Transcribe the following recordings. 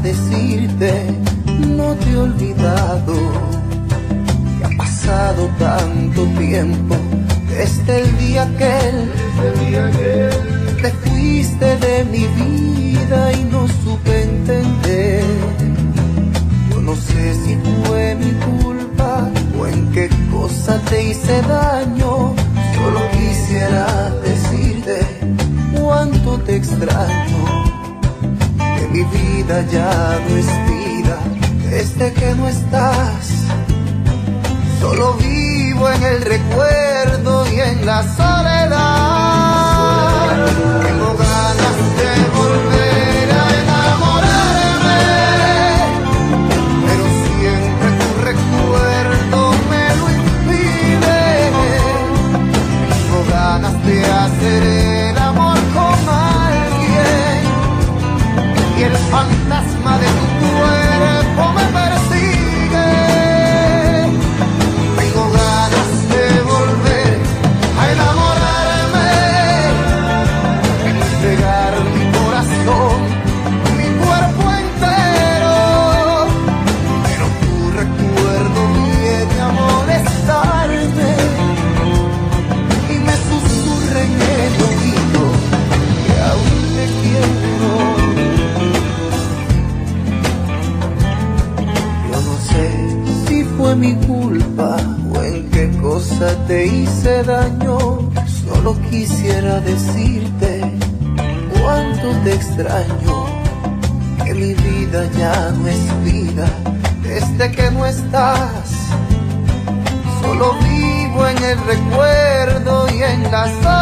decirte, no te he olvidado, que ha pasado tanto tiempo desde el día aquel, te fuiste de mi vida y no supe entender. Yo no sé si fue mi culpa o en qué cosa te hice daño. Solo quisiera decirte cuánto te extraño, que mi vida ya no es vida desde que no estás. Solo vivo en el recuerdo y en la soledad. Tengo ganas de volver a enamorarme, pero siempre tu recuerdo me lo impide. Tengo ganas de hacer el amor con alguien y el fantasma de tu cuerpo me persigue. Tengo ganas de volver a enamorarme, entregar mi corazón, mi cuerpo entero, pero tu recuerdo viene a molestarme y me susurra en el oído que aún te quiero. Yo no sé si fue mi culpa o en qué cosa te hice daño. Solo quisiera decirte cuánto te extraño, que mi vida ya no es vida desde que no estás. Solo vivo en el recuerdo y en la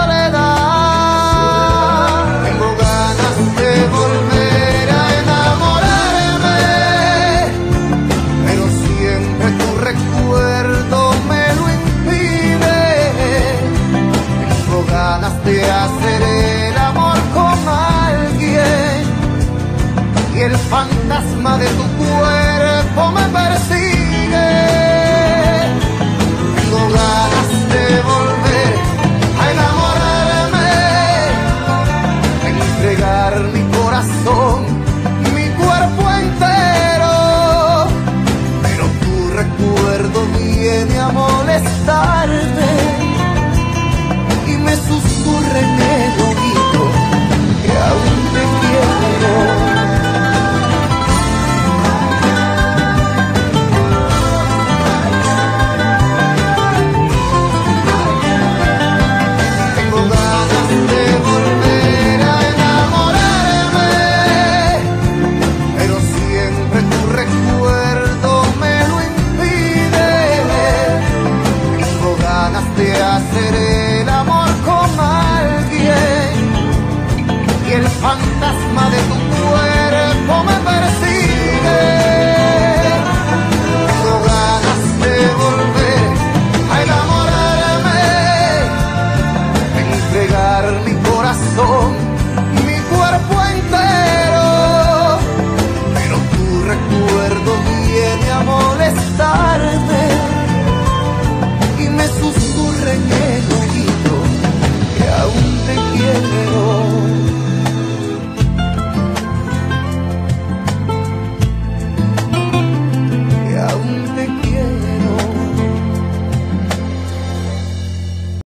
soledad. Tengo ganas de volver a enamorarme, pero siempre tu recuerdo me lo impide. Tengo ganas de hacer el amor con alguien y el fantasma de tu